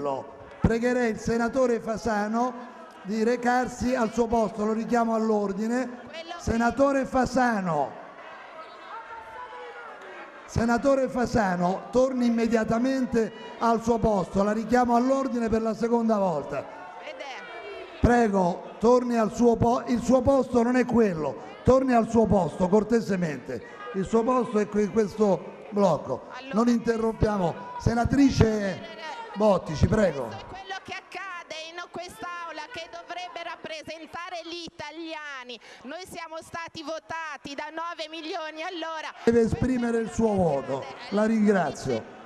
quello. Pregherei il senatore Fasano di recarsi al suo posto, lo richiamo all'ordine. Senatore Fasano, torni immediatamente al suo posto, la richiamo all'ordine per la seconda volta. Prego, torni al suo posto, il suo posto non è quello, torni al suo posto cortesemente, il suo posto è in questo blocco. Non interrompiamo. Senatrice Bottici, prego. Quello che accade in quest'Aula che dovrebbe rappresentare gli italiani. Noi siamo stati votati da 9 milioni, allora deve esprimere il suo voto. La ringrazio.